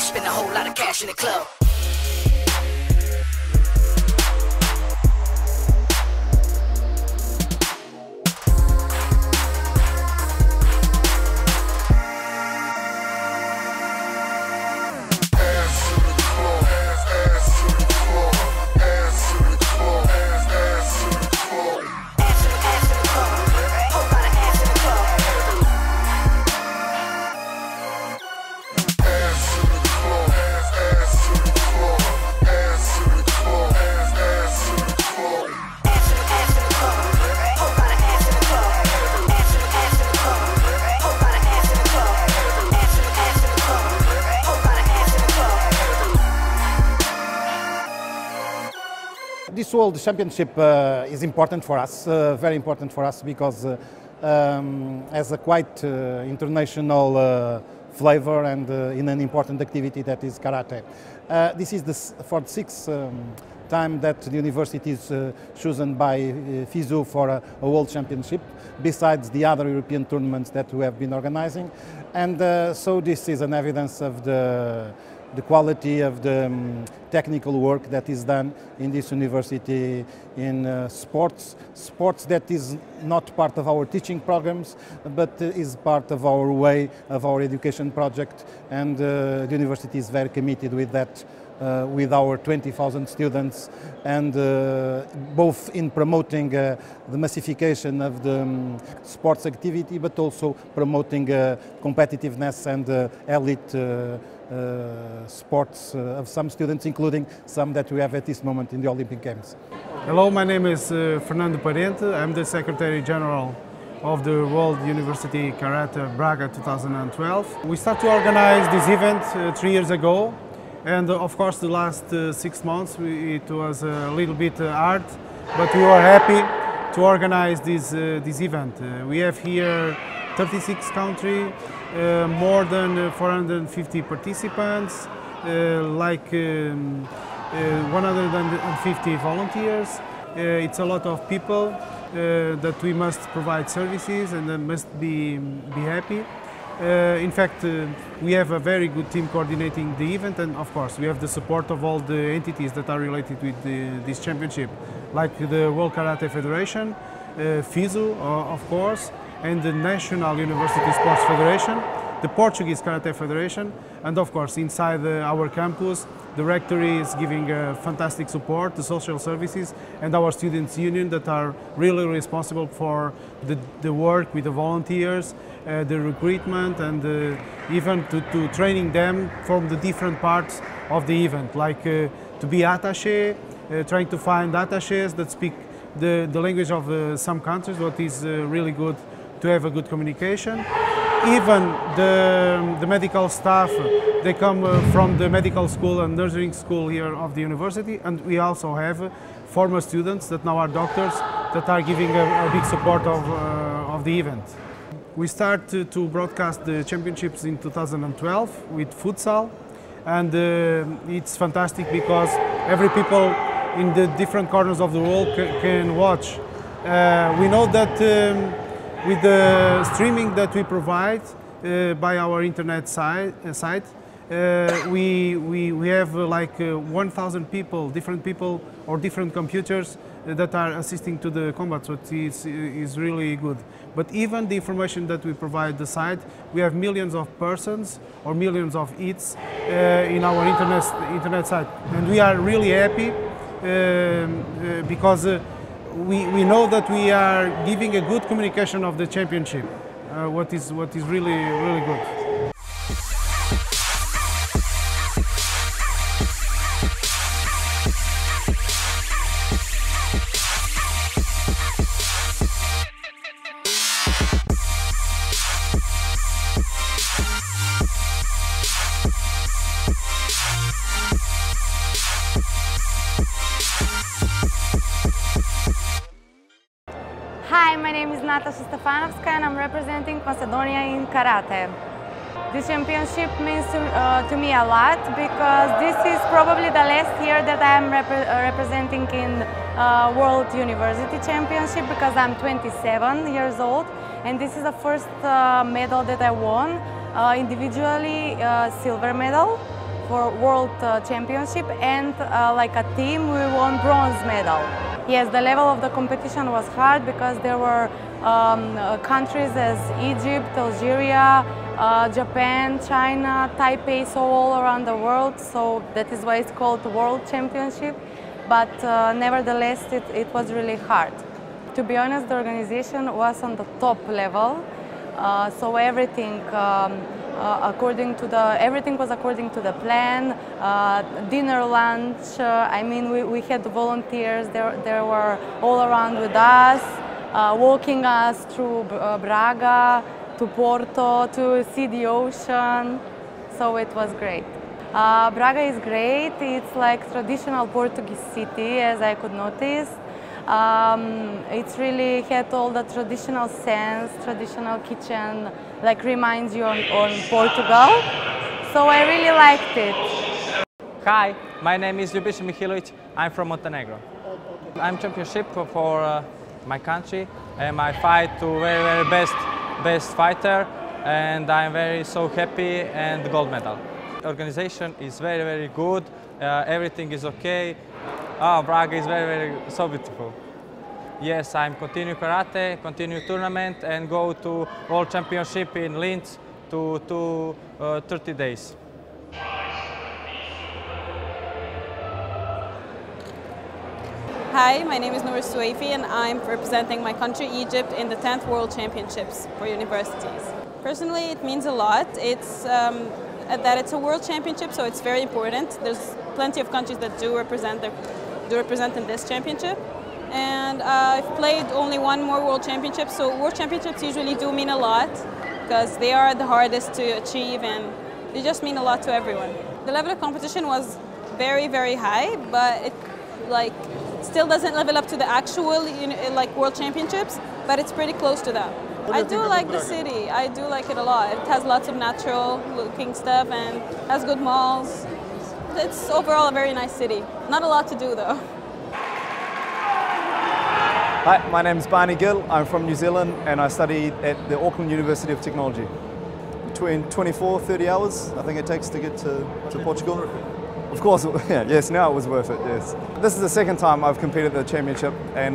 spend a whole lot of cash in the club. This World Championship is important for us, very important for us, because has a quite international flavor and in an important activity that is karate. This is for the sixth time that the university is chosen by FISU for a World Championship, besides the other European tournaments that we have been organizing. And so this is an evidence of the quality of the technical work that is done in this university in sports that is not part of our teaching programs, but is part of our way of our education project, and the university is very committed with that, with our 20,000 students, and both in promoting the massification of the sports activity, but also promoting competitiveness and elite sports of some students, including some that we have at this moment in the Olympic Games. Hello, my name is Fernando Parente. I'm the Secretary General of the World University Karate Braga 2012. We started to organize this event 3 years ago, and of course the last 6 months it was a little bit hard, but we were happy to organize this event. We have here 36 countries, more than 450 participants, 150 volunteers. It's a lot of people that we must provide services and must be happy. In fact, we have a very good team coordinating the event, and of course we have the support of all the entities that are related with this championship, like the World Karate Federation, FISU, of course, and the National University Sports Federation, the Portuguese Karate Federation, and of course inside our campus the rectory is giving fantastic support, the social services and our students' union that are really responsible for the work with the volunteers, the recruitment, and even to training them from the different parts of the event, like to be attaché, trying to find attachés that speak the language of some countries, what is really good to have a good communication. Even the medical staff, they come from the medical school and nursing school here of the university, and we also have former students that now are doctors that are giving a big support of the event. We started to broadcast the championships in 2012 with futsal, and it's fantastic because every people in the different corners of the world can watch. We know that with the streaming that we provide by our internet site, we have like 1,000 people, different people or different computers that are assisting to the combat, so it is really good. But even the information that we provide the site, we have millions of persons or millions of hits in our internet site, and we are really happy because we know that we are giving a good communication of the championship, what is really good. Hi, my name is Natasha Stefanovska and I'm representing Macedonia in Karate. This championship means to me a lot because this is probably the last year that I am representing in World University Championship, because I'm 27 years old and this is the first medal that I won, individually silver medal for World Championship, and like a team we won bronze medal. Yes, the level of the competition was hard because there were countries as Egypt, Algeria, Japan, China, Taipei, so all around the world, so that is why it's called World Championship. But nevertheless, it was really hard. To be honest, the organization was on the top level, so everything everything was according to the plan. Dinner, lunch. I mean, we had volunteers. They were all around with us, walking us through Braga to Porto to see the ocean. So it was great. Braga is great. It's like traditional Portuguese city, as I could notice. It's really had all the traditional sense, traditional kitchen, like reminds you on Portugal. So I really liked it. Hi, my name is Ljubiša Mihilović. I'm from Montenegro. I'm championship for my country, and I fight to very best fighter, and I'm so happy and gold medal. Organization is very good. Everything is okay. Braga is so beautiful. Yes, I'm continue karate, continue tournament, and go to World Championship in Linz to 30 days. Hi, my name is Noor Suwaifi, and I'm representing my country, Egypt, in the 10th World Championships for universities. Personally, it means a lot. It's that it's a world championship, so it's very important. There's plenty of countries that do represent in this championship. And I've played only one more world championship, so world championships usually do mean a lot because they are the hardest to achieve and they just mean a lot to everyone. The level of competition was very high, but it still doesn't level up to the actual world championships, but it's pretty close to that. I do like the city. I do like it a lot. It has lots of natural looking stuff and has good malls. It's overall a very nice city. Not a lot to do though. Hi, my name is Barney Gill. I'm from New Zealand and I study at the Auckland University of Technology. Between 24-30 hours I think it takes to get to Portugal. Of course, yeah, yes, now it was worth it, yes. This is the second time I've competed at the championship, and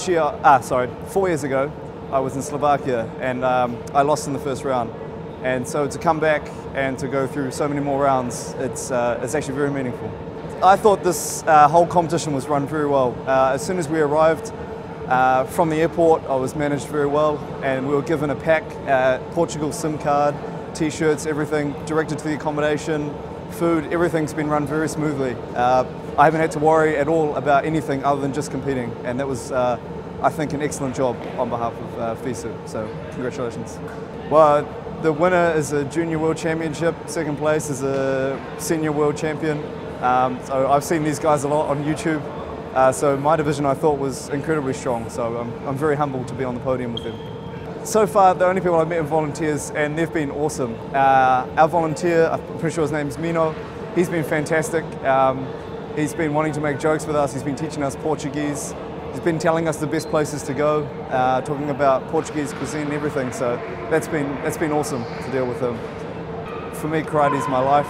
4 years ago, I was in Slovakia and I lost in the first round. And so to come back and to go through so many more rounds, it's actually very meaningful. I thought this whole competition was run very well. As soon as we arrived from the airport, I was managed very well, and we were given a pack, Portugal SIM card, t-shirts, everything directed to the accommodation, food, everything's been run very smoothly. I haven't had to worry at all about anything other than just competing, and that was, I think, an excellent job on behalf of FISU, so congratulations. Well, the winner is a junior world championship, second place is a senior world champion. So I've seen these guys a lot on YouTube, so my division I thought was incredibly strong, so I'm very humbled to be on the podium with them. So far, the only people I've met are volunteers, and they've been awesome. Our volunteer, I'm pretty sure his name's Mino, he's been fantastic. He's been wanting to make jokes with us, he's been teaching us Portuguese, he's been telling us the best places to go, talking about Portuguese cuisine and everything, so that's been awesome to deal with him. For me, karate is my life,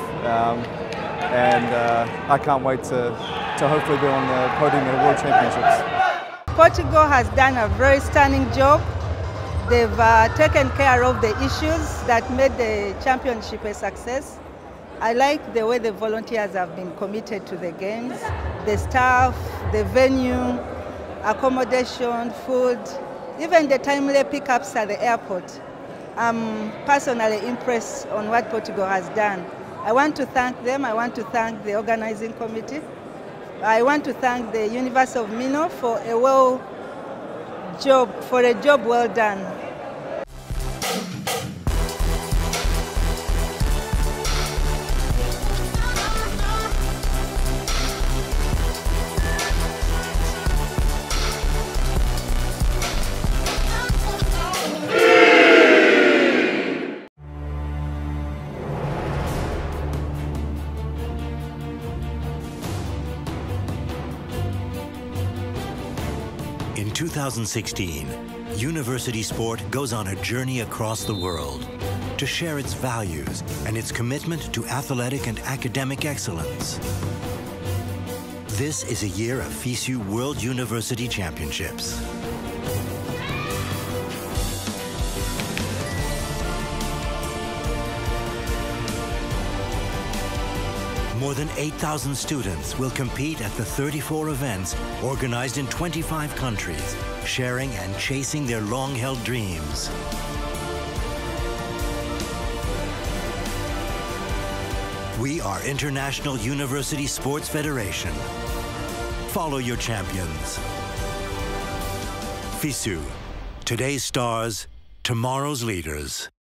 and I can't wait to hopefully be on the podium at the World Championships. Portugal has done a very stunning job. They've taken care of the issues that made the championship a success. I like the way the volunteers have been committed to the games, the staff, the venue, accommodation, food, even the timely pickups at the airport. I'm personally impressed on what Portugal has done. I want to thank them. I want to thank the organizing committee. I want to thank the University of Minho for a job well done. In 2016, university sport goes on a journey across the world to share its values and its commitment to athletic and academic excellence. This is a year of FISU World University Championships. More than 8,000 students will compete at the 34 events organized in 25 countries, sharing and chasing their long-held dreams. We are International University Sports Federation. Follow your champions. FISU, today's stars, tomorrow's leaders.